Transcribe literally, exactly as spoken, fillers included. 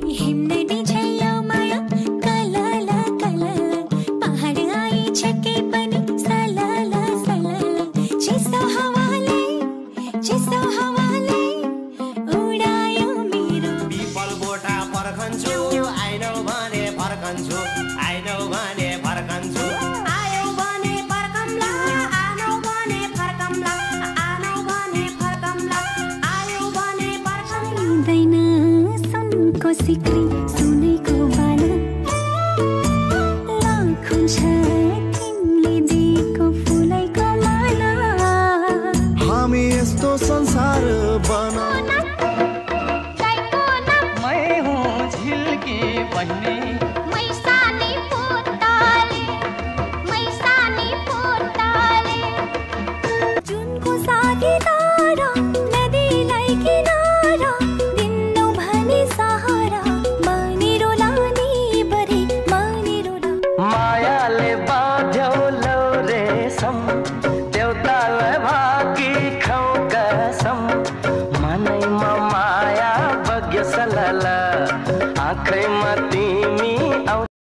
हिम्दै छैयौ माया कलल कलल पहाड आई छके पनि सलल सलल चिसो हावाले चिसो हावाले उडायो मेरो पिपल बोटा पर्खन्छु आइनौ भने फर्कन्छु आइनौ भने फर्कन्छु आयो भने फर्कम्ला आनौ भने फर्कम्ला आनौ भने फर्कम्ला आयो भने फर्कम्ला दैन सुनको सिक्री सुनेको बाला लाखौं छ तिमीले दिएको फुलैको माला हामी यस्तो संसार बना मैं हूँ झिल्की बन्ने मैसानी पोताले मैसानी पोताले जुनको साथीदार नदीलाई किनारा दिन्नौ भने सहारा मानिरो लानी बरे मानिरो ला मायाले